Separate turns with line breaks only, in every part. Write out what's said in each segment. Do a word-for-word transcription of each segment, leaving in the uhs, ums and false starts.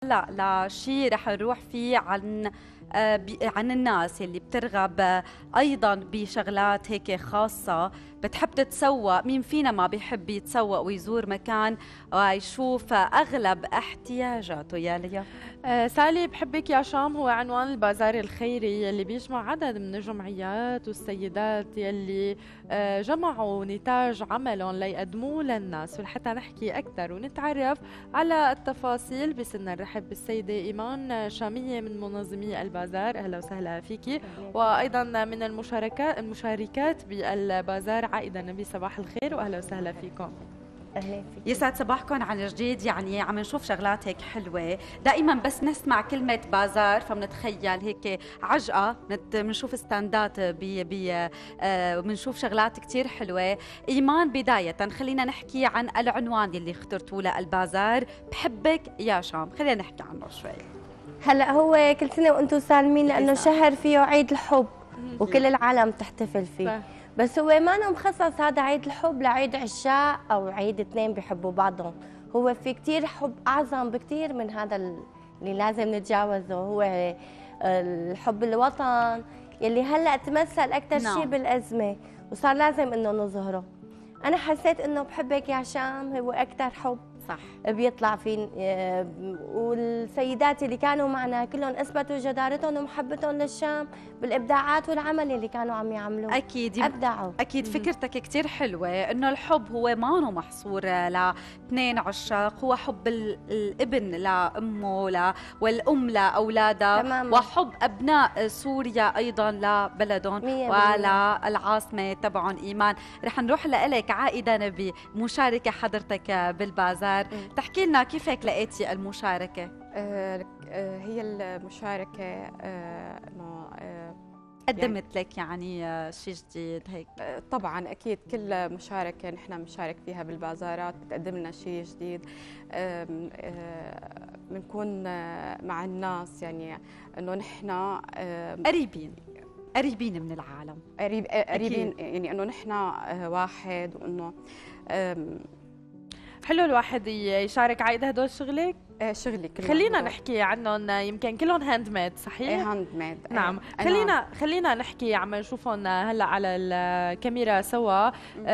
هلا لشيء رح نروح فيه عن آه، بي- عن الناس اللي بترغب آه، ايضا بشغلات هيك خاصه، بتحب تتسوق. مين فينا ما بيحب يتسوق ويزور مكان ويشوف آه، اغلب احتياجاته؟ يا ليا.
آه، سالي بحبك يا شام هو عنوان البازار الخيري يلي بيجمع عدد من الجمعيات والسيدات يلي آه، جمعوا نتاج عملهم ليقدموه للناس. ولحتى نحكي أكثر ونتعرف على التفاصيل بسنا نرحب بالسيدة إيمان شامية من منظمي البازار. أهلا وسهلا فيكي. وأيضا من المشاركات المشاركات بالبازار عائدة النبي، صباح الخير وأهلا وسهلا فيكم.
اهلا فيك.
يسعد صباحكم عن جديد. يعني عم نشوف شغلات هيك حلوة دائما، بس نسمع كلمة بازار فبنتخيل هيك عجقة، بنشوف ستاندات بي بي آه بنشوف شغلات كتير حلوة. إيمان، بداية خلينا نحكي عن العنوان اللي اخترتوه للبازار، بحبك يا شام، خلينا نحكي عنه شوي.
هلا هو كل سنه وانتم سالمين لانه شهر فيه عيد الحب وكل العالم تحتفل فيه. بس هو ما أنا مخصص هذا عيد الحب لعيد عشاق او عيد اثنين بيحبوا بعضهم. هو في كثير حب اعظم بكثير من هذا اللي لازم نتجاوزه. هو الحب الوطن يلي هلا تمثل اكثر
نعم.
شيء بالازمه وصار لازم انه نظهره. انا حسيت انه بحبك يا شام هو اكثر حب
صح
بيطلع فين. والسيدات اللي كانوا معنا كلهم اثبتوا جدارتهم ومحبتهم للشام بالابداعات والعمل اللي كانوا عم يعملوه.
اكيد
ابدعوا.
اكيد فكرتك كتير حلوه، انه الحب هو ما هو محصور لاثنين عشاق، هو حب الابن لامه لا والام لاولادها،
تماما.
وحب ابناء سوريا ايضا لبلدهم وللعاصمه تبعهم ايمان. رح نروح لك عائده نبي، مشاركه حضرتك بالبازار، تحكي لنا كيفك لقيتي المشاركه؟
آه آه هي المشاركه آه انه آه
قدمت لك يعني شيء جديد هيك؟
طبعا اكيد كل مشاركه نحن بنشارك فيها بالبازارات بتقدم لنا شيء جديد. بنكون مع الناس يعني انه نحن
قريبين قريبين من العالم،
قريب قريبين يعني انه نحن واحد. وانه
حلو الواحد يشارك عائدة هدول شغلك.
شغلي كلهم.
خلينا نحكي عنهم، يمكن كلهم هاند ميد صحيح؟
ايه هاند ميد.
نعم. خلينا خلينا نحكي عم نشوفهم هلا على الكاميرا سوا.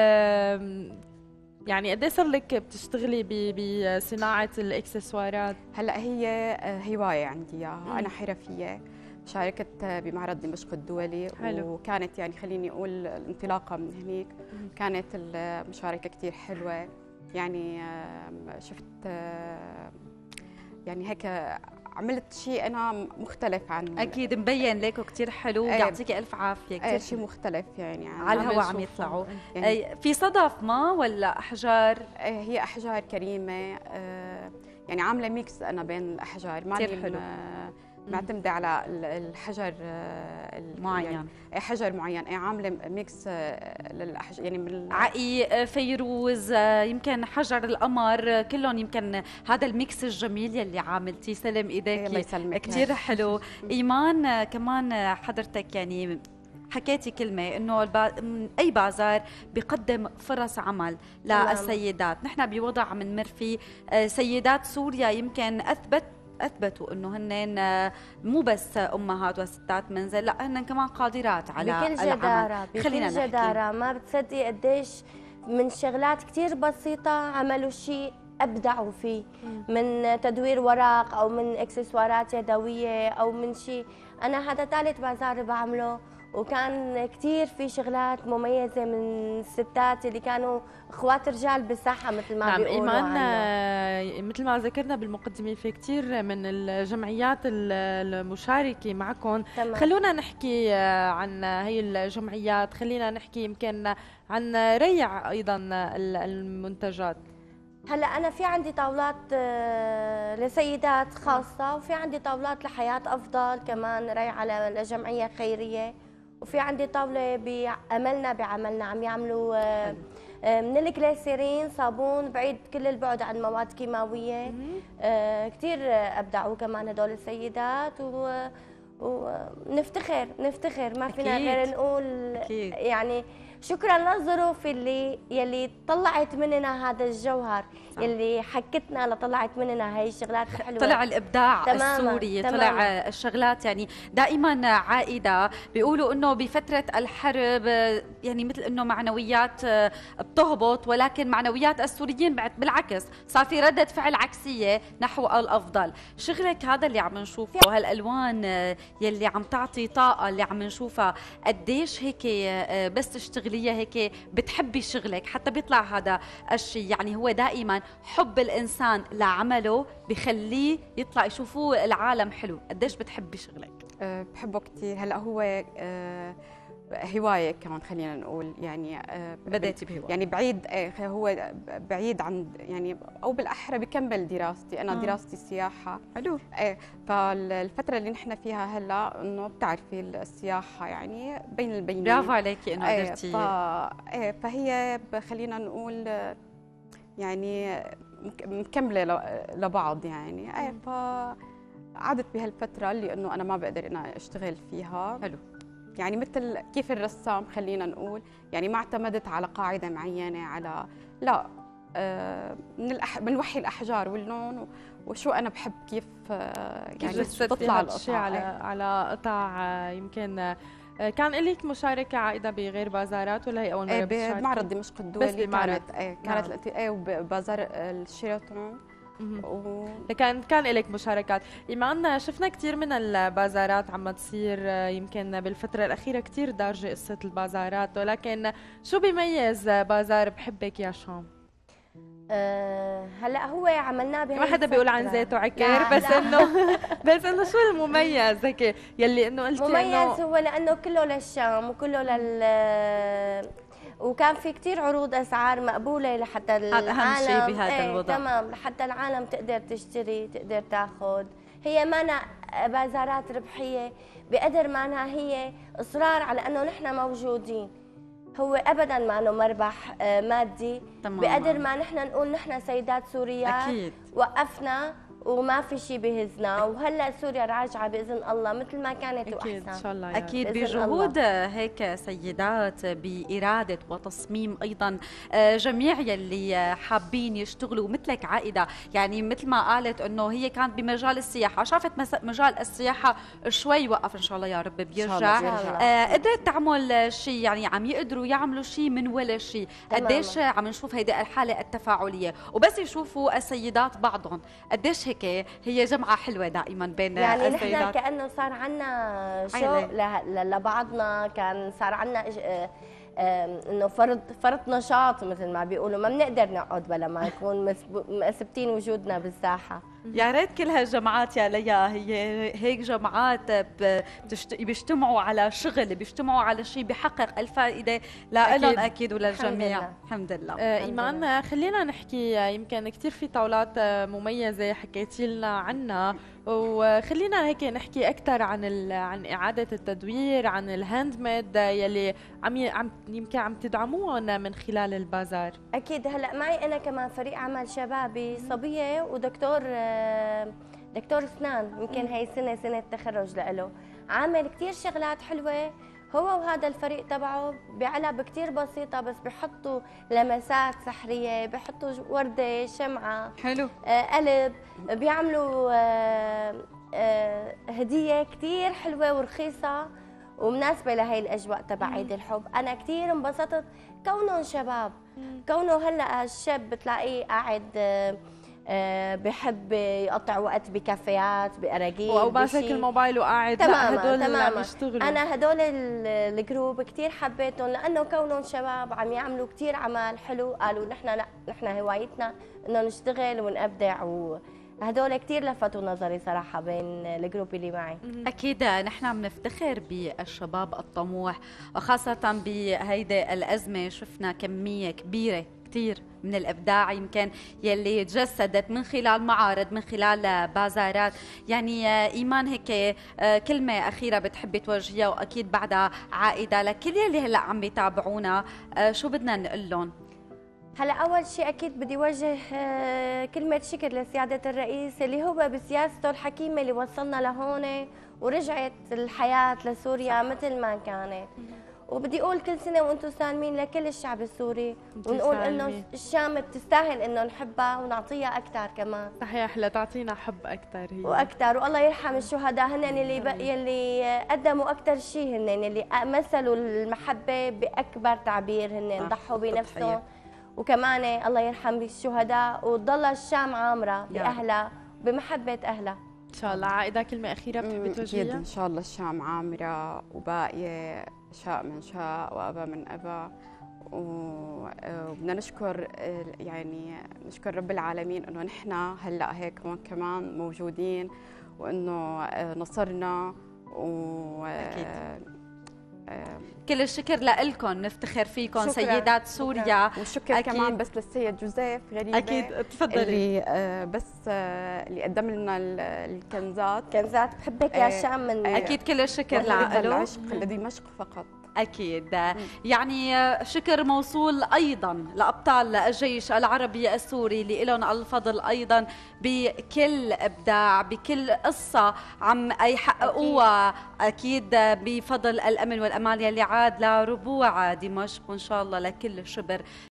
يعني قد ايه صار لك بتشتغلي بصناعه الاكسسوارات؟
هلا هي هوايه عندي اياها، انا حرفيه. شاركت بمعرض دمشق الدولي. حلو. وكانت يعني خليني اقول الانطلاقه من هنيك كانت المشاركه كثير حلوه. يعني شفت يعني هيك عملت شيء انا مختلف عنه.
اكيد مبين لك وكثير حلو، يعطيك الف عافيه.
كثير شيء مختلف يعني
على الهواء عم يطلعوا. يعني في صدف ما ولا احجار؟
هي احجار كريمه، يعني عامله ميكس انا بين الاحجار.
كثير حلو.
معتمده على الحجر
معين،
يعني حجر معين. عامله ميكس للاحجار يعني من
عقيق، فيروز، يمكن حجر القمر، كلهم يمكن هذا الميكس الجميل يلي عاملتيه. سلم ايديك،
الله يسلمك.
كثير حلو. ايمان كمان حضرتك يعني حكيتي كلمة إنه البا... أي بازار بيقدم فرص عمل للسيدات. نحن بوضع منمر فيه سيدات سوريا يمكن أثبت اثبتوا انه هن مو بس امهات وستات منزل، لا هن كمان قادرات على
بكل جدارة. بكل
خلينا
جدارة. ما بتصدقي قديش من شغلات كثير بسيطة عملوا شيء ابدعوا فيه. من تدوير ورق او من اكسسوارات يدوية او من شيء. انا هذا ثالث بازار بعمله وكان كثير في شغلات مميزه من الستات اللي كانوا اخوات رجال بالساحه مثل ما
نعم
بيقولوا.
ايمان عنه. مثل ما ذكرنا بالمقدمه في كثير من الجمعيات المشاركه معكم.
تمام.
خلونا نحكي عن هي الجمعيات، خلينا نحكي يمكن عن ريع ايضا المنتجات.
هلا انا في عندي طاولات لسيدات خاصه وفي عندي طاولات لحياه افضل كمان ريعه لجمعيه خيريه، وفي عندي طاوله باملنا بعملنا عم يعملوا من الجليسيرين صابون بعيد كل البعد عن مواد كيماويه. كثير ابدعوا كمان هدول السيدات و ونفتخر نفتخر ما فينا غير نقول. أكيد. يعني شكرا للظروف اللي يلي طلعت مننا هذا الجوهر، صح. يلي حكتنا لطلعت مننا هاي الشغلات الحلوه.
طلع الابداع
تماماً.
السوري،
تماماً.
طلع الشغلات يعني دائما عائده. بيقولوا انه بفتره الحرب يعني مثل انه معنويات بتهبط، ولكن معنويات السوريين بالعكس صار في رده فعل عكسيه نحو الافضل. شغلك هذا اللي عم نشوفه، هالالوان يلي عم تعطي طاقه اللي عم نشوفها، قديش هيك بس تشتغليها هيك بتحبي شغلك حتى بيطلع هذا الشيء. يعني هو دائما حب الانسان لعمله بخليه يطلع يشوفوه العالم حلو. قديش بتحبي شغلك؟
أه بحبه كثير. هلا هو أه هوايه كمان، خلينا نقول يعني أه
بديتي بهوايه
يعني بعيد أه هو بعيد عن يعني او بالاحرى بكمل دراستي. انا آه. دراستي سياحه.
حلو.
ايه فالفتره اللي نحن فيها هلا انه بتعرفي السياحه يعني بين البينين.
برافو عليكي انه
ايه
قدرتي.
ف... ايه فهي خلينا نقول يعني مكمله لبعض يعني. ايه فقعدت بهالفتره اللي انه انا ما بقدر انا اشتغل فيها.
حلو.
يعني مثل كيف الرسام خلينا نقول، يعني ما اعتمدت على قاعده معينه، على لا آه من الأح... من وحي الاحجار واللون وشو انا بحب كيف آه يعني تطلع
القطع على على قطع. يمكن كان لك مشاركة عائدة بغير بازارات ولا هي أول مرة
بتشاركي؟ بمعرض دمشق الدولي.
بس بمعرض
ايه كانت نعم. ايه وبازار الشيراتون.
و... كان كان لك مشاركات. إيمان، شفنا كثير من البازارات عم تصير يمكن بالفترة الأخيرة كثير دارجة قصة البازارات، ولكن شو بيميز بازار بحبك يا شام؟
أه هلا هو عملناه بهي
ما حدا بيقول عن ذاته عكير، بس انه بس انه شو المميز هيك يلي انه قلتي
مميز إنه هو لانه كله للشام وكله لل وكان في كثير عروض اسعار مقبوله لحتى العالم.
هذا اهم شيء بهذا ايه الوضع.
تمام، لحتى العالم تقدر تشتري تقدر تاخذ. هي مانا بازارات ربحيه بقدر مانها هي اصرار على انه نحن موجودين. هو ابدا ما انه مربح مادي. تمام. بقدر ما نحن نقول نحن سيدات سوريات
اكيد
وقفنا وما في شيء بهزنا، وهلا سوريا راجعه باذن الله مثل ما كانت واحسن.
اكيد ان شاء الله
يعني. اكيد بجهود هيك سيدات، باراده وتصميم ايضا جميع يلي حابين يشتغلوا مثلك عائده. يعني مثل ما قالت انه هي كانت بمجال السياحه، شافت مجال السياحه شوي وقف، ان شاء الله يا رب بيرجع. آه قدرت تعمل شيء، يعني عم يقدروا يعملوا شيء من ولا شيء. قديش عم نشوف هيدي الحاله التفاعليه، وبس يشوفوا السيدات بعضهم قديش هيك هي جمعة حلوة دائما بين
يعني
السيدات.
يعني نحن كأنه صار عنا شوق لبعضنا، كان صار عنا انه فرض فرض نشاط مثل ما بيقولوا، ما بنقدر نقعد بلا ما نكون مثبتين وجودنا بالساحة.
يا ريت كل هالجماعات يا ليا هي هيك جماعات بيجتمعوا على شغل، بيجتمعوا على شيء بيحقق الفائده لهم اكيد وللجميع. الحمد لله.
آه ايمان، خلينا نحكي، يمكن كثير في طاولات مميزه حكيتي لنا عنها، وخلينا هيك نحكي اكثر عن عن اعاده التدوير، عن الهاند ميد يلي عم عم يمكن عم تدعموهم من خلال البازار.
اكيد. هلا معي انا كمان فريق عمل شبابي، صبيه ودكتور دكتور اسنان، يمكن هي سنه سنه تخرج له، عامل كثير شغلات حلوه هو وهذا الفريق تبعه بعلب كثير بسيطه، بس بحطوا لمسات سحريه، بحطوا ورده، شمعه،
حلو،
آه قلب، بيعملوا آه آه هديه كثير حلوه ورخيصه ومناسبه لهي الاجواء تبع عيد الحب. انا كثير انبسطت كونهم شباب، كونه هلا الشاب بتلاقيه قاعد آه أه بحب يقطع وقت بكافيات باراجيل
او ماسك الموبايل وقاعد. لا هدول اللي عم يشتغلوا.
انا هدول الجروب كثير حبيتهم لانه كونهم شباب عم يعملوا كثير عمل حلو. قالوا نحن لا نحن هوايتنا انه نشتغل ونبدع، وهدول كثير لفتوا نظري صراحه بين الجروب اللي معي.
اكيد نحن عم نفتخر بالشباب الطموح، وخاصه بهيدي الازمه شفنا كميه كبيره كثير من الابداع يمكن يلي تجسدت من خلال معارض، من خلال بازارات. يعني ايمان هيك كلمه اخيره بتحبي توجهيها، واكيد بعدها عائده لكل يلي هلا عم يتابعونا، شو بدنا نقول لهم؟
هلا اول شيء اكيد بدي وجه كلمه شكر لسياده الرئيس اللي هو بسياسته الحكيمه اللي وصلنا لهون ورجعت الحياه لسوريا مثل ما كانت. وبدي اقول كل سنه وانتم سالمين لكل الشعب السوري،
انتو
ونقول
سالمين.
انه الشام بتستاهل انه نحبها ونعطيها اكثر كمان.
صحيح، لتعطينا حب اكثر هي
واكثر، والله يرحم الشهداء، هن اللي ب... يلي قدموا اكثر شيء، هن اللي مثلوا المحبه باكبر تعبير، هن ضحوا بنفسهم. وكمان الله يرحم الشهداء وتضل الشام عامره باهلها بمحبه اهلها.
ان شاء الله. عائده كلمه اخيره بتحبي توجهيها؟
اكيد ان شاء الله الشام عامره وباقيه، شاء من شاء وابى من ابى، وبدنا نشكر يعني نشكر رب العالمين انه نحن هلا هيك هون كمان موجودين، وانه نصرنا و
أكيد. كل الشكر لكم، نفتخر فيكم سيدات سوريا.
والشكر كمان بس للسيد جوزيف غريبه
اكيد تفضلي،
اللي بس اللي قدم لنا الكنزات.
كنزات بحبك يا شام من
اكيد كل الشكر له.
العشق لدمشق فقط.
أكيد. يعني شكر موصول أيضا لأبطال الجيش العربي السوري اللي لهم الفضل أيضا بكل إبداع، بكل قصة عم يحققوها، أكيد بفضل الأمن والأمان يلي عاد لربوع دمشق، وإن شاء الله لكل شبر